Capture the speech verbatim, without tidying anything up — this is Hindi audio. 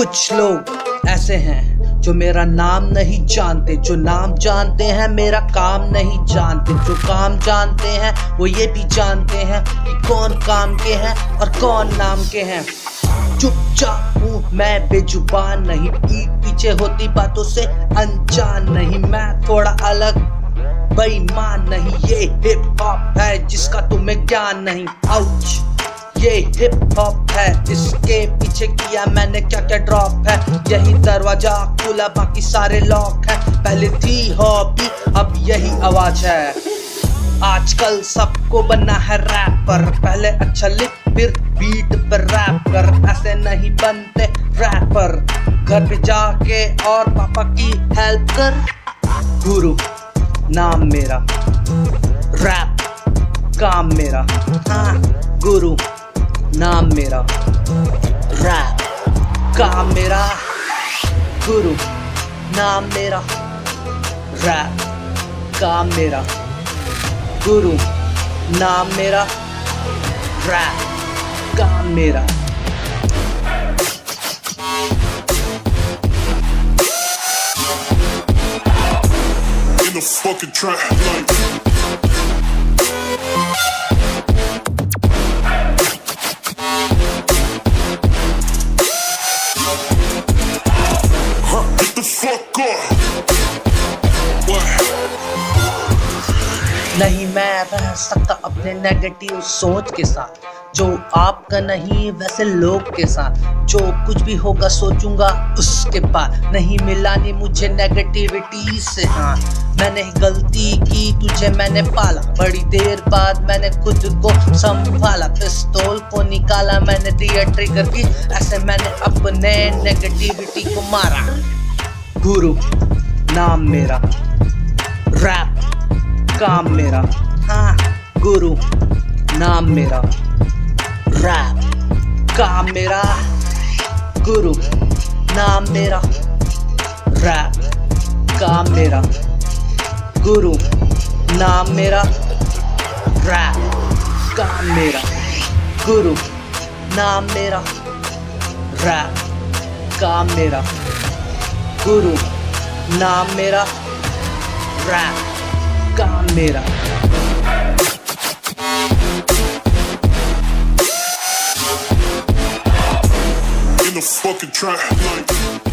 कुछ लोग ऐसे हैं जो मेरा नाम नहीं जानते, जो नाम जानते हैं मेरा काम नहीं जानते, जो काम जानते हैं वो ये भी जानते हैं कि कौन काम के हैं और कौन नाम के हैं। चुपचाप हूँ मैं, बेजुबान नहीं, पीठ पीछे होती बातों से अनजान नहीं, मैं थोड़ा अलग बेईमान नहीं। ये हिप हॉप है जिसका तुम्हें ज्ञान नहीं। आउच, ये हिप हॉप है जिसके पीछे किया मैंने क्या क्या ड्रॉप है। यही दरवाजा खुला बाकी सारे लॉक है। पहले थी हॉबी अब यही आवाज है। आजकल सबको बनना है रैपर, पहले अच्छा लिख फिर बीट पर रैप कर, ऐसे नहीं बनते रैपर। घर पे जाके और पापा की हेल्प कर। गुरु नाम मेरा, रैप काम मेरा, हाँ गुरु नाम मेरा, रैप काम मेरा, गुरु नाम मेरा, रैप काम मेरा, गुरु नाम मेरा, रैप काम मेरा। In the fucking trap like get the fuck up. नहीं मैं रह सकता अपने नेगेटिव सोच के साथ, जो आपका नहीं वैसे लोग के साथ। जो कुछ भी होगा सोचूंगा उसके बाद, नहीं मिलानी मुझे नेगेटिविटी से। हाँ मैंने गलती की, तुझे मैंने पाला, बड़ी देर बाद मैंने खुद को संभाला। पिस्तौल को निकाला मैंने, दिया ट्रिगर की, ऐसे मैंने अपने नेगेटिविटी को मारा। गुरु नाम मेरा, रैप काम मेरा, हाँ गुरु नाम मेरा, रैप काम मेरा, गुरु नाम मेरा, रैप काम मेरा, गुरु नाम मेरा, रैप काम मेरा, गुरु नाम मेरा, रैप काम मेरा, गुरु नाम मेरा, रैप काम मेरा। In the fucking trap like